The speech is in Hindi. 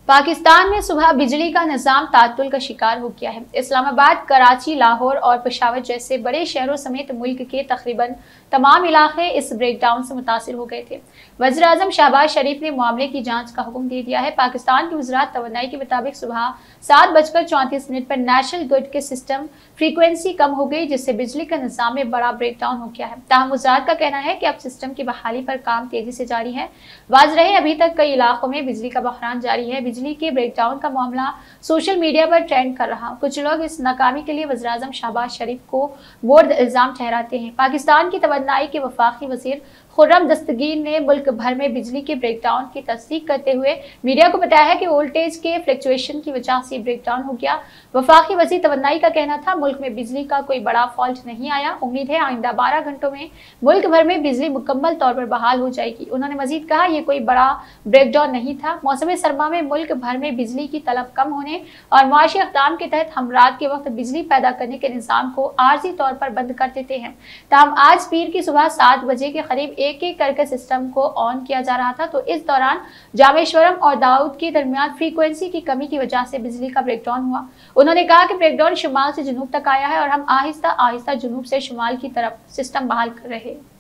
पाकिस्तान में सुबह बिजली का निजाम तात्तुल का शिकार हो गया है। इस्लामाबाद, कराची, लाहौर और पेशावर जैसे बड़े शहरों समेत मुल्क के तकरीबन तमाम इलाके इस ब्रेकडाउन से मुतासिर हो गए थे। वज़ीर आज़म शहबाज शरीफ ने मामले की जांच का हुक्म दे दिया है। पाकिस्तान की वज़ारत तवानाई के मुताबिक सुबह 7:34 पर नेशनल ग्रिड के सिस्टम फ्रीक्वेंसी कम हो गई, जिससे बिजली का निजाम में बड़ा ब्रेकडाउन हो गया है। ताहम वज़ारत का कहना है कि अब सिस्टम की बहाली पर काम तेजी से जारी है। वाज़ रहे अभी तक कई इलाकों में बिजली का बहरान जारी है। बिजली के ब्रेकडाउन का मामला सोशल मीडिया पर ट्रेंड कर रहा। कुछ लोग इस नाकामी के लिए वज़ीर आज़म शहबाज शरीफ को बोर्ड इल्जाम ठहराते हैं। पाकिस्तान की तवन्नाई के वफाकी वज़ीर खुर्रम दस्तगीर ने मुल्क भर में बिजली के ब्रेकडाउन की तस्दीक करते हुए मीडिया को बताया है कि वोल्टेज के फ्लक्चुएशन की वजह से ब्रेकडाउन हो गया। वफाकी वज़ीर तवन्नाई का कहना था, मुल्क में बिजली का कोई बड़ा फॉल्ट नहीं आया। उम्मीद है आइंदा 12 घंटों में मुल्क भर में बिजली मुकम्मल तौर पर बहाल हो जाएगी। उन्होंने मजीद कहा, यह कोई बड़ा ब्रेकडाउन नहीं था। मौसम सरमा में मुल्क भर में बिजली की तलब कम होने और मुआशी इक़दाम के तहत हम रात के वक्त बिजली पैदा करने के निज़ाम को आर्जी तौर पर बंद कर देते हैं। ताहम आज पीर की सुबह 7 बजे के करीब एक करके सिस्टम को ऑन किया जा रहा था, तो इस दौरान जामेश्वरम और दाऊद के दरमियान फ्रीक्वेंसी की कमी की वजह से बिजली का ब्रेकडाउन हुआ। उन्होंने कहा कि ब्रेकडाउन शुमाल से जुनूब तक आया है और हम आहिस्ता आहिस्ता जुनूब से शुमाल की तरफ सिस्टम बहाल कर रहे हैं।